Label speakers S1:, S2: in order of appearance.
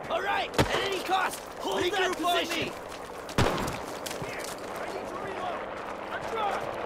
S1: All right, at any cost, hold that position.
S2: Here, I need to reload. I'm dry.